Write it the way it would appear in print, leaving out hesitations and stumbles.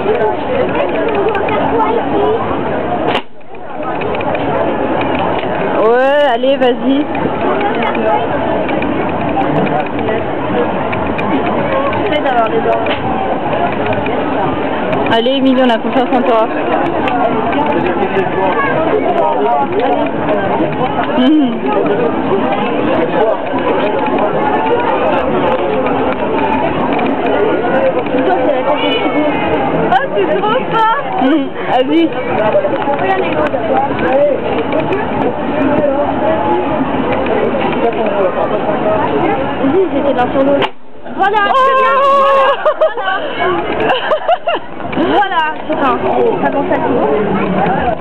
Ouais, allez, vas-y. J'essaie d'avoir des dents. Allez, Émilie, on a confiance en toi. Oh, c'est trop fort. Vas-y. Vas-y, j'étais dans son dos. Voilà, c'est bien. Voilà, c'est ça. Ça commence à tout.